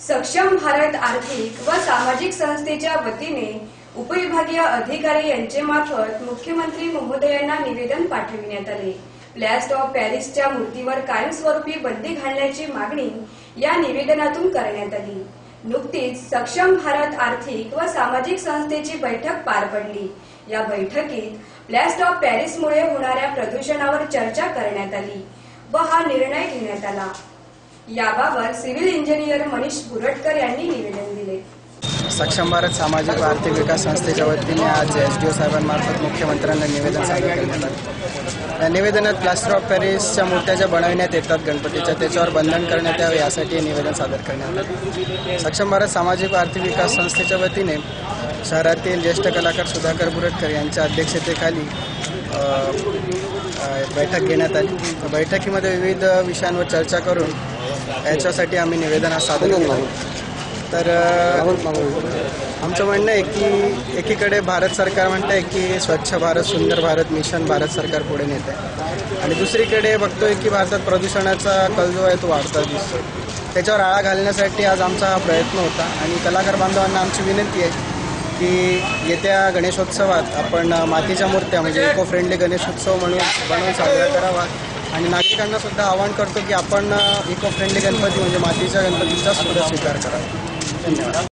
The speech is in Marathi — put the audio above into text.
सक्षम भारत आर्थिक व सामाजिक संस्थेच्या वतीने उपविभागीय अधिकारी यांचे मार्फत मुख्यमंत्री महोदयांना निवेदन पाठविण्यात आले। प्लास्टर ऑफ पॅरिसच्या मूर्तीवर कायमस्वरूपी बंदी घालण्याची मागणी या निवेदनातून करण्यात आली। नुकतीच सक्षम भारत आर्थिक व सामाजिक संस्थेची बैठक पार पडली। या बैठकीत प्लास्टर ऑफ पॅरिसमुळे होणाऱ्या प्रदूषणावर चर्चा करण्यात आली व हा निर्णय घेण्यात आला। याबाबत सिव्हिल इंजिनियर मनीष बुरटकर यांनी निवेदन दिले। सक्षम भारत सामाजिक व आर्थिक विकास संस्थेच्या वतीने आज एसडीओ साहेबांमार्फत मुख्यमंत्र्यांना निवेदन सादर करण्यात आले। या निवेदनात प्लास्टर ऑफ पॅरिसच्या मूर्त्या ज्या बनविण्यात येतात गणपतीच्या, त्याच्यावर बंधन करण्यात यावे यासाठी हे निवेदन सादर करण्यात आले। सक्षम भारत सामाजिक व आर्थिक विकास संस्थेच्या वतीने शहरातील ज्येष्ठ कलाकार सुधाकर बुरटकर यांच्या अध्यक्षतेखाली बैठक घेण्यात आली। बैठकीमध्ये विविध विषयांवर चर्चा करून याच्यासाठी आम्ही निवेदन सादर केलं। तर आमचं म्हणणं आहे की एकीकडे भारत सरकार म्हणतं आहे की स्वच्छ भारत सुंदर भारत मिशन भारत सरकार पुढे नेत आहे आणि दुसरीकडे बघतोय की भारतात प्रदूषणाचा कल जो आहे तो वाढता दिसतो। त्याच्यावर आळा घालण्यासाठी आज आमचा हा प्रयत्न होता आणि कलाकार बांधवांना आमची विनंती आहे की येत्या गणेशोत्सवात आपण मातीच्या मूर्त्या म्हणजे इको फ्रेंडली गणेशोत्सव बनवून साजरा करावा आणि नागरिकांना सुद्धा आवाहन करतो की आपण इको फ्रेंडली गणपती म्हणजे मातीच्या गणपतीचा सुद्धा स्वीकार करावा। धन्यवाद।